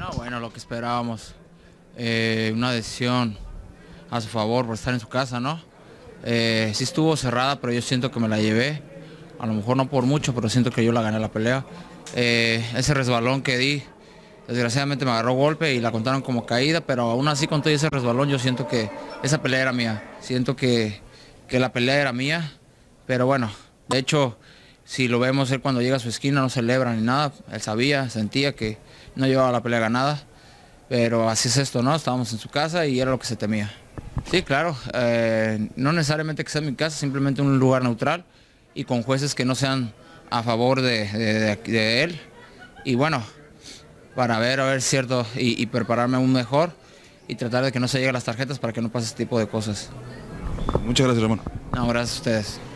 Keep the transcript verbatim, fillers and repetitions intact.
No, bueno, lo que esperábamos, eh, una decisión a su favor por estar en su casa, ¿no? Eh, sí estuvo cerrada, pero yo siento que me la llevé, a lo mejor no por mucho, pero siento que yo la gané la pelea. Eh, ese resbalón que di, desgraciadamente me agarró golpe y la contaron como caída, pero aún así con todo ese resbalón yo siento que esa pelea era mía, siento que, que la pelea era mía, pero bueno, de hecho, si lo vemos él cuando llega a su esquina no celebra ni nada, él sabía, sentía que no llevaba la pelea ganada, pero así es esto, ¿no? Estábamos en su casa y era lo que se temía. Sí, claro, eh, no necesariamente que sea en mi casa, simplemente un lugar neutral y con jueces que no sean a favor de, de, de, de él. Y bueno, para ver, a ver, cierto, y, y prepararme aún mejor y tratar de que no se lleguen las tarjetas para que no pase este tipo de cosas. Muchas gracias, hermano. No, gracias a ustedes.